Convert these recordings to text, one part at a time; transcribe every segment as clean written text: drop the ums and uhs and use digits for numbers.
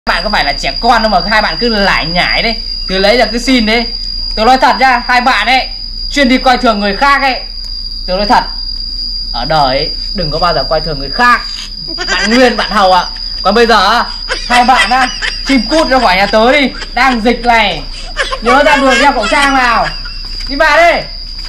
Bạn có phải là trẻ con đâu mà hai bạn cứ lải nhải đấy. Từ lấy là cứ xin đấy. Tớ nói thật nhá, hai bạn ấy chuyên đi coi thường người khác ấy. Tớ nói thật, ở đời ấy, đừng có bao giờ coi thường người khác. Bạn Nguyên, bạn Hầu ạ. Còn bây giờ hai bạn á, chim cút ra khỏi nhà tớ đi. Đang dịch này, nhớ ra đường đeo khẩu trang vào. Đi vào đi.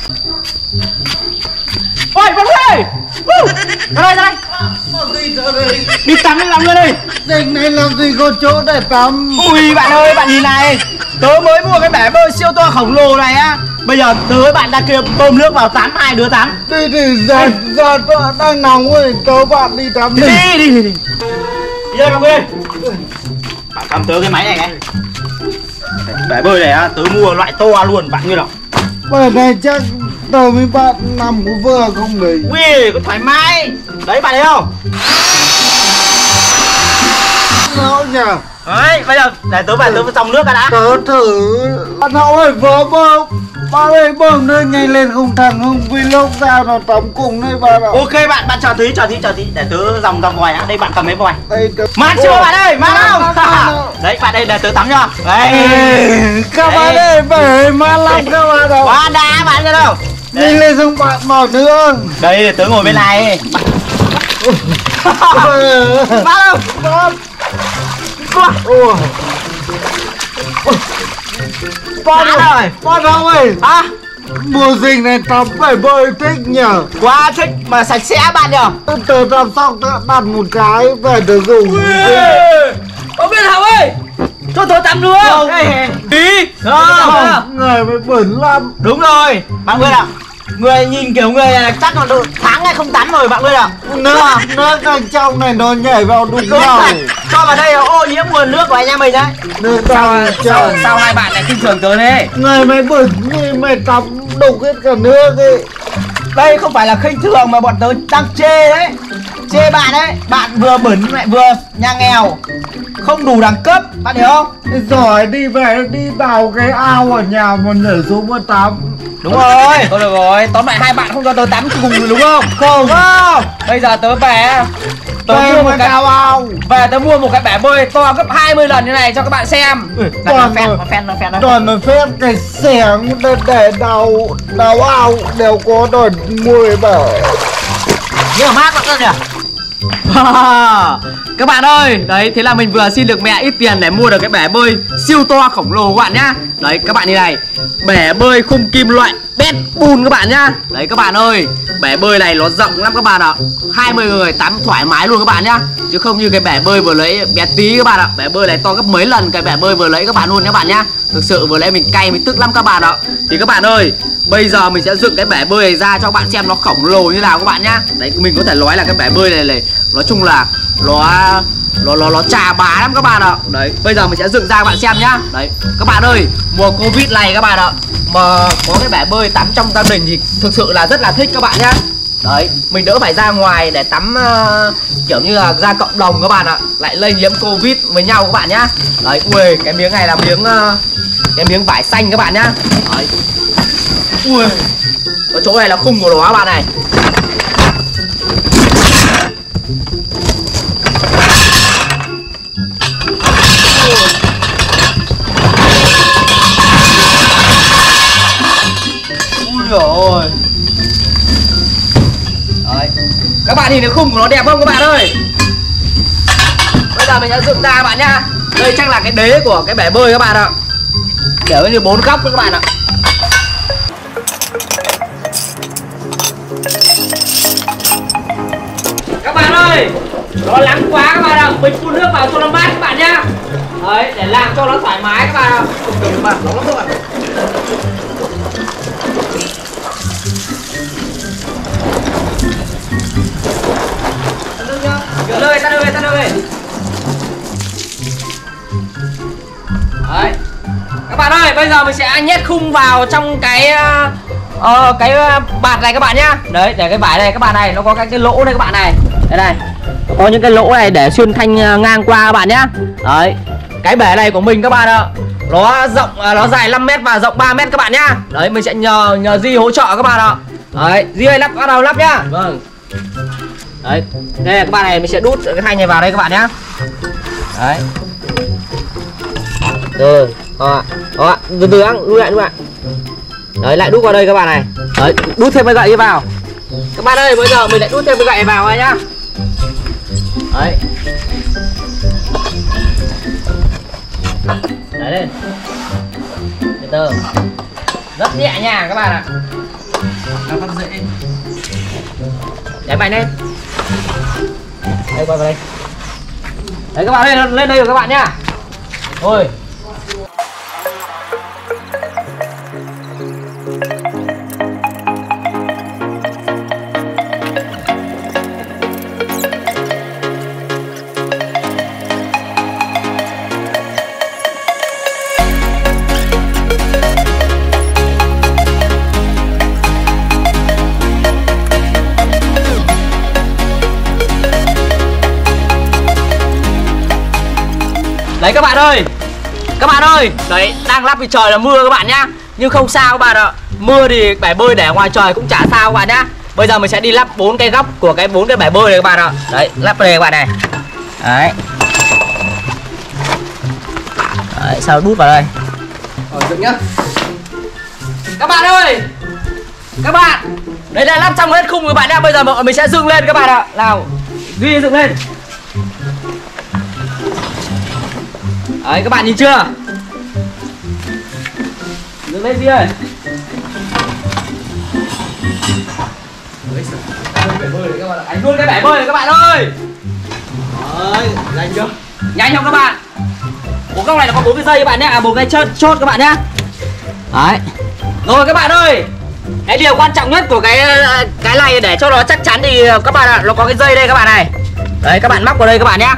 Ôi Văn ơi, ra đây. Đi tắm đi làm luôn đi. Dịch này làm gì có chỗ để tắm. Ui bạn ơi, bạn nhìn này, tớ mới mua cái bể bơi siêu to khổng lồ này á. Bây giờ tớ với bạn ra kia bơm nước vào tắm, hai đứa tắm. Đi giờ đang nóng rồi, tớ bạn đi tắm đi. Đi. Đi đây bạn Nguyên. Bạn cầm tớ cái máy này này. Bể bơi này á, tớ mua loại to luôn, bạn Nguyên đâu. Bể này chắc tớ với bạn nằm có vừa không đấy. Ui, có thoải mái. Đấy bạn thấy không? Nó nhỉ. Đấy, bây giờ để tớ vào dòng nước đã. Tớ thử. Bạn Hậu ơi, vớ bơm. Bạn ơi bơm nơi nhanh lên không thằng không vlog ra nó tắm cùng đây bạn ạ. Ok bạn chờ tí để tớ dòng vòi á. Đây bạn cầm mấy vòi. Đây tớ... Mát chưa bạn ơi, mát không? Đấy bạn đây để tớ tắm cho. Đấy. Các bạn ơi, bể mát lắm các bạn ạ. Quá đã bạn ra đâu. Nhanh lên xong bạn vào nữa. Đây để tớ ngồi bên này. Mát không? Mát. Ủa. Bạn ơi, bạn ơi. Hả? Mùa dịch này tắm bể bơi thích nhờ. Quá thích mà sạch sẽ bạn nhờ. Tớ làm xong tớ đặt một cái về tớ dùng. Ông Biên Hồng ơi, cho tớ tắm nữa. Đi. Người mới bẩn lắm. Đúng rồi, bạn Nguyên ạ. Người nhìn kiểu người này chắc là tháng nay không tắm rồi bạn Nguyên ạ. Nước ở trong này nó nhảy vào đục nhau. Cho vào đây là ô nhiễm nguồn nước của anh em mình đấy. Sao hai bạn lại khinh thường tớ thế? Người mới bẩn như mày tắm đục hết cả nước ấy. Đây không phải là khinh thường mà bọn tớ đang chê đấy. Chê bạn đấy. Bạn vừa bẩn lại vừa nhà nghèo, không đủ đẳng cấp, bạn hiểu không? Rồi đi về đi vào cái ao ở nhà mà nhảy xuống mà tắm. Đúng rồi. Thôi được rồi, tóm lại hai bạn không cho tớ tắm cùng rồi đúng không? Không. Bây giờ tớ về. Tớ mua một cái ao. Về tớ mua một cái bể bơi to gấp 20 lần như này cho các bạn xem. Toàn là phép cái xẻng để đào ao đều có đòi mua cái bể. Nhưng mà mát bạn nhỉ? Các bạn ơi, đấy thế là mình vừa xin được mẹ ít tiền để mua được cái bể bơi siêu to khổng lồ các bạn nhá. Đấy các bạn như này, bể bơi khung kim loại bét bùn các bạn nhá. Đấy các bạn ơi, bể bơi này nó rộng lắm các bạn ạ. 20 người tắm thoải mái luôn các bạn nhá. Chứ không như cái bể bơi vừa lấy bé tí các bạn ạ. Bể bơi này to gấp mấy lần cái bể bơi vừa lấy các bạn luôn các bạn nhá. Thực sự vừa lấy mình cay mình tức lắm các bạn ạ. Thì các bạn ơi, bây giờ mình sẽ dựng cái bể bơi này ra cho các bạn xem nó khổng lồ như nào các bạn nhá. Đấy mình có thể nói là cái bể bơi này nói chung là nó trà bá lắm các bạn ạ. Đấy bây giờ mình sẽ dựng ra các bạn xem nhá. Đấy các bạn ơi, mùa Covid này các bạn ạ, mà có cái bể bơi tắm trong gia đình thì thực sự là rất là thích các bạn nhá. Đấy mình đỡ phải ra ngoài để tắm kiểu như là ra cộng đồng các bạn ạ, lại lây nhiễm Covid với nhau các bạn nhá. Đấy ui cái miếng này là cái miếng vải xanh các bạn nhá. Đấy ui ở chỗ này là khung của nó các bạn này. Ui rồi. Đấy các bạn nhìn thấy khung của nó đẹp không các bạn ơi? Bây giờ mình sẽ dựng ra các bạn nhá. Đây chắc là cái đế của cái bể bơi các bạn ạ. Kiểu như 4 góc các bạn ạ. Các bạn ơi, nó nắng quá các bạn ạ. Mình phun nước vào cho nó mát các bạn nhá. Đấy, để làm cho nó thoải mái các bạn ạ. Đừng mà nóng lắm các bạn. Ta đưa về. Đấy. Các bạn ơi, bây giờ mình sẽ nhét khung vào trong cái bạt này các bạn nhá. Đấy, để cái vải này các bạn này, nó có cái lỗ đây các bạn này. Đây này. Có những cái lỗ này để xuyên thanh ngang qua các bạn nhá. Đấy. Cái bể này của mình các bạn ạ, nó rộng nó dài 5 m và rộng 3 m các bạn nhá. Đấy, mình sẽ nhờ Di hỗ trợ các bạn ạ. Đấy, Di ơi bắt đầu lắp nhá. Vâng. Đấy, đây các bạn này mình sẽ đút cái thanh này vào đây các bạn nhá. Đấy. Rồi, đó, từ từ ăn, đút lại. Đấy, lại đút vào đây các bạn này. Đấy, đút thêm cái gậy vào. Các bạn ơi, bây giờ mình lại đút thêm cái gậy vào này nhá. Đấy. Đấy lên. Từ từ. Rất nhẹ nhàng các bạn ạ. Rất dễ. Để mạnh lên. Đây, quay vào đây. Đấy các bạn lên đây rồi các bạn nhá. Thôi. Đấy các bạn ơi, đấy đang lắp vì trời là mưa các bạn nhá. Nhưng không sao các bạn ạ. Mưa thì bể bơi để ngoài trời cũng chả sao các bạn nhá. Bây giờ mình sẽ đi lắp 4 cái góc của cái 4 cái bể bơi này các bạn ạ. Đấy, lắp vào đây các bạn này. Đấy. Đấy, sau đút vào đây. Rồi dựng nhá. Các bạn ơi. Các bạn, đây là lắp xong hết khung các bạn nhá. Bây giờ mình sẽ dựng lên các bạn ạ. Nào, Duy dựng lên. Đấy các bạn nhìn chưa? Đứng lên Duy ơi. Đánh luôn cái bể bơi này các bạn ơi. Đấy, nhanh chưa? Nhanh không các bạn? Bốn góc này là có 4 cái dây các bạn nhé. À 4 cái chốt các bạn nhé. Đấy. Rồi các bạn ơi. Cái điều quan trọng nhất của cái này để cho nó chắc chắn thì các bạn ạ, nó có cái dây đây các bạn này. Đấy các bạn móc vào đây các bạn nhé.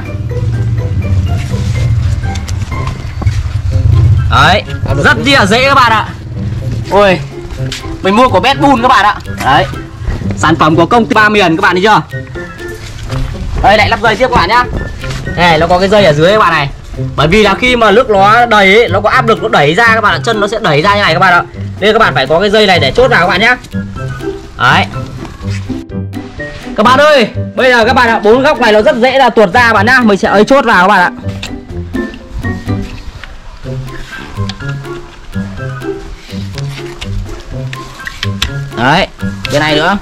Đấy, rất là dễ các bạn ạ. Ôi, mình mua của Bét Bun các bạn ạ. Đấy, sản phẩm của công ty Ba Miền các bạn thấy chưa? Đây lại lắp dây tiếp các bạn nhá. Này, nó có cái dây ở dưới các bạn này. Bởi vì là khi mà nước nó đầy ấy, nó có áp lực nó đẩy ra các bạn ạ, chân nó sẽ đẩy ra như này các bạn ạ. Nên các bạn phải có cái dây này để chốt vào các bạn nhá. Đấy. Các bạn ơi, bây giờ các bạn ạ, 4 góc này nó rất dễ là tuột ra các bạn nhá. Mình sẽ ấy chốt vào các bạn ạ. Đấy, cái này nữa.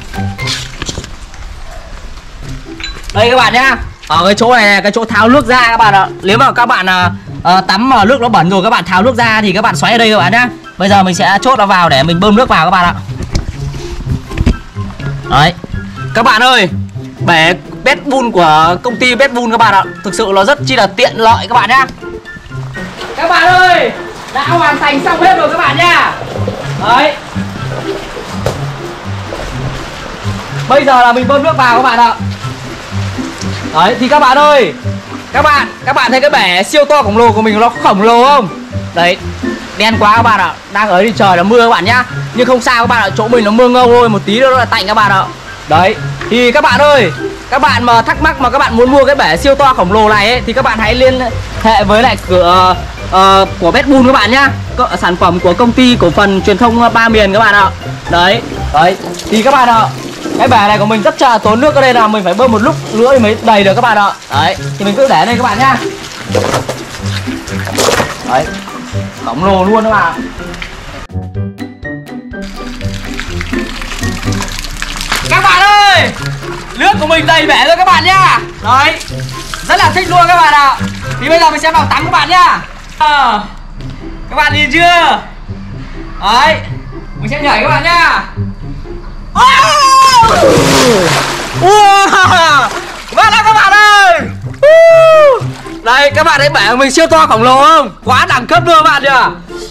Đây các bạn nhá. Ở cái chỗ này, cái chỗ tháo nước ra các bạn ạ. Nếu mà các bạn tắm mà nước nó bẩn rồi các bạn tháo nước ra thì các bạn xoáy ở đây các bạn nhá. Bây giờ mình sẽ chốt nó vào để mình bơm nước vào các bạn ạ. Đấy. Các bạn ơi, bể Bét Bun của công ty Bét Bun các bạn ạ, thực sự nó rất chi là tiện lợi các bạn nhá. Các bạn ơi, đã hoàn thành xong hết rồi các bạn nhá. Đấy. Bây giờ là mình bơm nước vào các bạn ạ. Đấy thì các bạn ơi, các bạn thấy cái bể siêu to khổng lồ của mình nó khổng lồ không? Đấy, đen quá các bạn ạ. Đang ở đi trời là mưa các bạn nhá. Nhưng không sao các bạn ạ, chỗ mình nó mưa ngâu thôi, một tí nữa nó là tạnh các bạn ạ. Đấy, thì các bạn ơi, các bạn mà thắc mắc mà các bạn muốn mua cái bể siêu to khổng lồ này ấy, thì các bạn hãy liên hệ với lại cửa của Bét Bun các bạn nhá. Sản phẩm của công ty cổ phần truyền thông Ba Miền các bạn ạ. Đấy, đấy, thì các bạn ạ, cái bể này của mình rất là tốn nước, ở đây là mình phải bơm một lúc nữa thì mới đầy được các bạn ạ. Đấy, thì mình cứ để đây các bạn nhá. Đấy, khổng lồ luôn các bạn. Các bạn ơi, nước của mình đầy bể rồi các bạn nhá. Đấy, rất là thích luôn các bạn ạ. Thì bây giờ mình sẽ vào tắm các bạn nhá. Các bạn nhìn chưa? Đấy, mình sẽ nhảy các bạn nhá. Vâng đó các bạn ơi. Đây các bạn thấy bể của mình siêu to khổng lồ không? Quá đẳng cấp luôn các bạn nhỉ.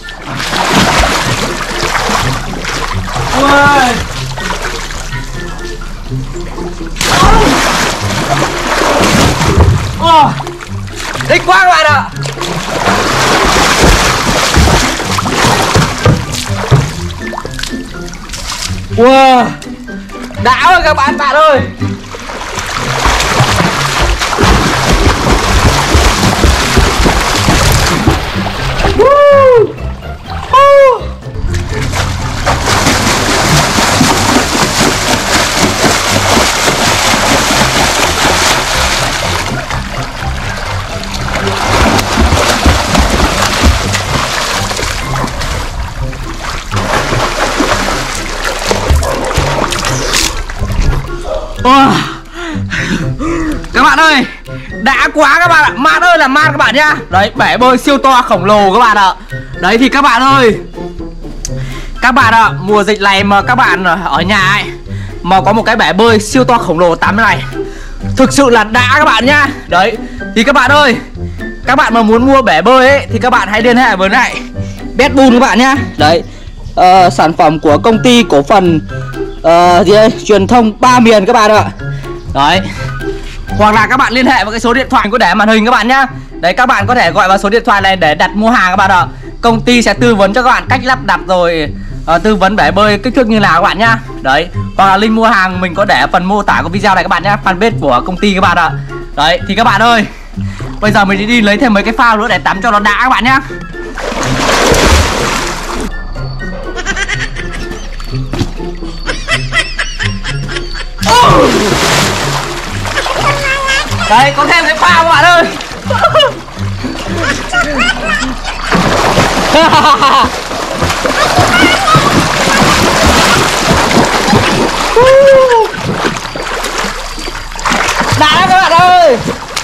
Ui. Thích quá các bạn ạ. Wow, đã rồi các bạn ơi. bạn ơi, đã quá các bạn ạ. Mát ơi là mát các bạn nhá. Đấy, bể bơi siêu to khổng lồ các bạn ạ. Đấy thì các bạn ơi, các bạn ạ, mùa dịch này mà các bạn ở nhà ấy mà có một cái bể bơi siêu to khổng lồ tắm này thực sự là đã các bạn nhá. Đấy thì các bạn ơi, các bạn mà muốn mua bể bơi ấy thì các bạn hãy liên hệ với lại Betbull các bạn nhá. Đấy, sản phẩm của công ty cổ phần gì đây? Truyền thông Ba Miền các bạn ạ. Đấy, hoặc là các bạn liên hệ với cái số điện thoại có để màn hình các bạn nhá. Đấy, các bạn có thể gọi vào số điện thoại này để đặt mua hàng các bạn ạ. Công ty sẽ tư vấn cho các bạn cách lắp đặt rồi tư vấn bể bơi kích thước như nào các bạn nhá. Đấy, hoặc là link mua hàng mình có để ở phần mô tả của video này các bạn nhá, fanpage của công ty các bạn ạ. Đấy thì các bạn ơi, bây giờ mình đi lấy thêm mấy cái phao nữa để tắm cho nó đã các bạn nhá. Đấy, có thêm cái phao các bạn ơi. Đã lắm các bạn ơi.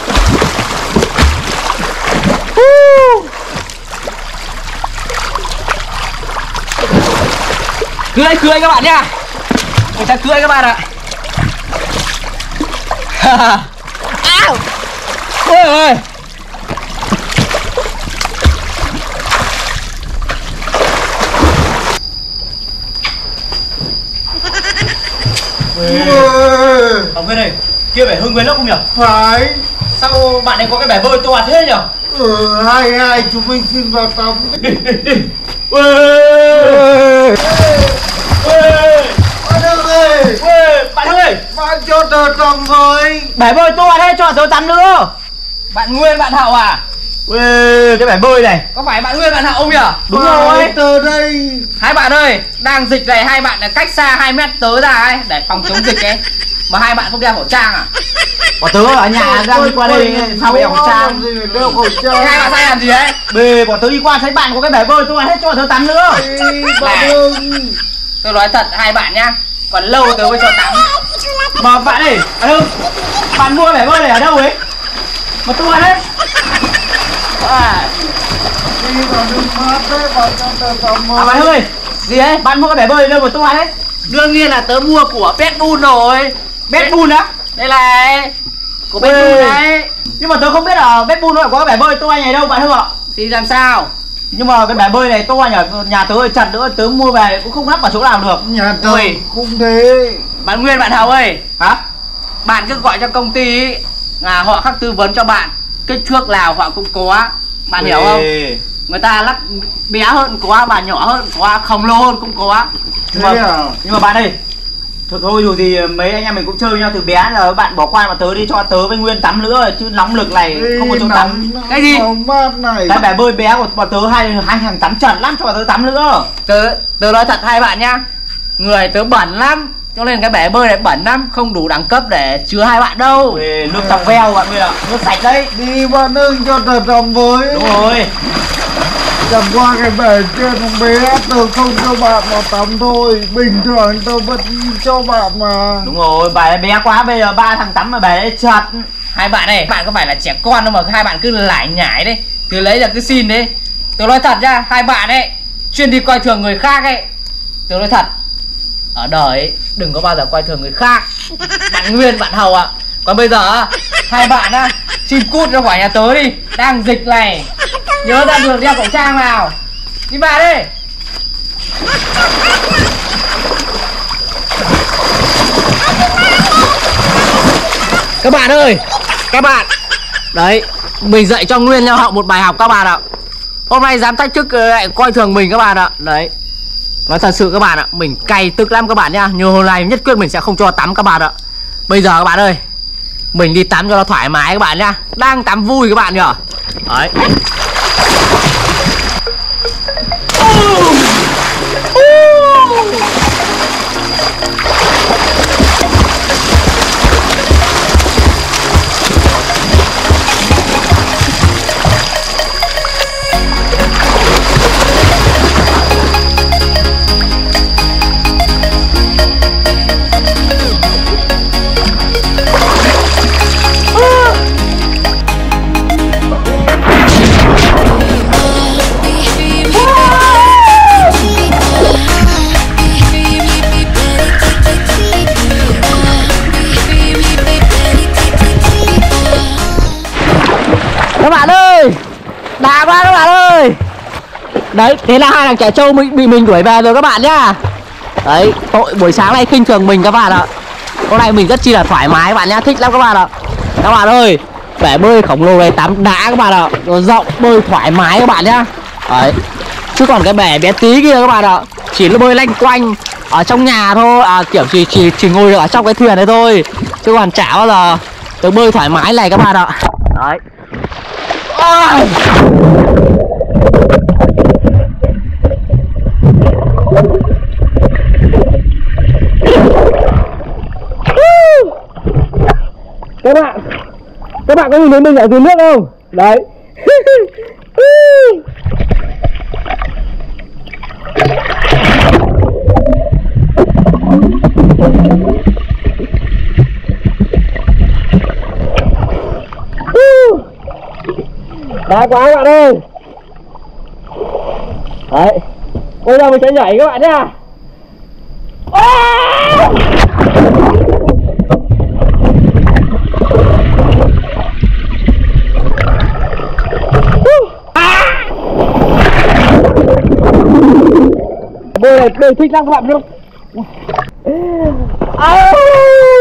Cưới các bạn nhá. Người ta cưới các bạn ạ. Ôi ơi. Ông bên này kia phải Hưng với Lốc không nhỉ? Phải. Sao bạn ấy có cái bể bơi to thế nhỉ? Hai chúng mình xin vào tắm. Đi. Bạn ơi, bạn cho tớ tắm với. bể bơi to thế cho tớ tắm nữa. Bạn Nguyên bạn Hậu à? Cái bể bơi này có phải bạn Nguyên bạn Hậu không nhỉ? Đúng rồi, tớ đây. Hai bạn ơi, đang dịch này hai bạn là cách xa 2 mét tớ ra ấy để phòng chống dịch ấy. Mà hai bạn không đeo khẩu trang à? Bỏ tớ ở nhà đang đi qua đây sao bị đeo khẩu trang? Đeo khẩu trang. Hai bạn sai làm gì đấy? Bê, bỏ tớ đi qua thấy bạn có cái bể bơi tôi hết cho tớ tắm nữa. Bạn ơi, tôi nói thật hai bạn nhá, còn lâu tớ mới cho tắm. Mà bạn ơi, bạn mua cái bể bơi này ở đâu ấy? Mà tôi hết. đi vào nước mát đấy, bạn cho tớ tắm với. Bạn ơi, gì ấy? Bạn mua cái bể bơi đâu mà tôi hết? Đương nhiên là tớ mua của Betbull rồi. Betbull á? Đây này, của Betbull đấy. Nhưng mà tớ không biết ở Betbull nó có cái bể bơi tôi này đâu bạn Hưng ạ. Thì làm sao? Nhưng mà cái bể bơi này tôi nhà tớ hơi chặt nữa, tớ mua về cũng không lắp vào chỗ nào được. Nhà tớ Ôi, cũng thế. bạn Nguyên bạn Hậu ơi, Hả? bạn cứ gọi cho công ty ấy, là họ khắc tư vấn cho bạn kích thước nào họ cũng có. Bạn hiểu không? Người ta lắp bé hơn có, bà nhỏ hơn có, khổng lồ hơn cũng có. Nhưng mà bạn ơi, thôi dù gì mấy anh em mình cũng chơi nhau từ bé giờ, bạn bỏ qua mà tớ đi cho tớ với Nguyên tắm nữa chứ nóng lực này không có chỗ tắm. Cái gì? Mát này. Cái bể bơi bé của bọn tớ hai thằng tắm trần lắm, cho tớ tắm nữa. Tớ nói thật hai bạn nhá, người tớ bẩn lắm, cho nên cái bể bơi này bẩn lắm, không đủ đẳng cấp để chứa hai bạn đâu. Nước trong veo bạn Nguyên ạ, nước sạch đấy. Đi bạn ơi, cho tớ tắm với. Đúng rồi. Chẳng qua cái bể kia nó bé, tớ không cho bạn vào tắm thôi. Bình thường tớ vẫn cho bạn mà. Đúng rồi, bể bé quá, bây giờ ba thằng tắm mà bể đấy chật. Hai bạn này, bạn có phải là trẻ con đâu mà hai bạn cứ lải nhải đấy, cứ lấy là cứ xin đấy. Tớ nói thật nhá, hai bạn ấy chuyên đi coi thường người khác ấy. Tớ nói thật, ở đời ấy, đừng có bao giờ coi thường người khác. Bạn Nguyên bạn Hậu ạ. Còn bây giờ hai bạn á, xin cút ra khỏi nhà tớ đi, đang dịch này, nhớ ra đường đeo khẩu trang vào. Đi vào đi. Các bạn ơi, các bạn, đấy, mình dạy cho Nguyên nhau Hậu một bài học các bạn ạ. Hôm nay dám thách thức lại coi thường mình các bạn ạ. Đấy, nói thật sự các bạn ạ, mình cay tức lắm các bạn nhá. Nhưng hôm nay nhất quyết mình sẽ không cho tắm các bạn ạ. Bây giờ các bạn ơi, mình đi tắm cho nó thoải mái các bạn nhá. Đang tắm vui các bạn nhở. Đấy. Đã quá các bạn ơi. Đấy, thế là hai thằng trẻ trâu bị mình đuổi về rồi các bạn nhá. Đấy, tội buổi sáng nay khinh thường mình các bạn ạ. Hôm nay mình rất chi là thoải mái các bạn nhá, thích lắm các bạn ạ. Các bạn ơi, bể bơi khổng lồ này tắm đã các bạn ạ. Nó rộng, bơi thoải mái các bạn nhá. Đấy. Chứ còn cái bể bé tí kia các bạn ạ, chỉ là bơi lanh quanh ở trong nhà thôi, kiểu chỉ ngồi được ở trong cái thuyền này thôi. Chứ còn chả bao giờ được bơi thoải mái này các bạn ạ. Đấy. Các bạn có nhìn thấy mình ở dưới nước không? Đấy. Đã quá các bạn ơi. Đấy, bây giờ mình sẽ nhảy các bạn nhá. Bơi này bơi thích lắm các bạn biết không?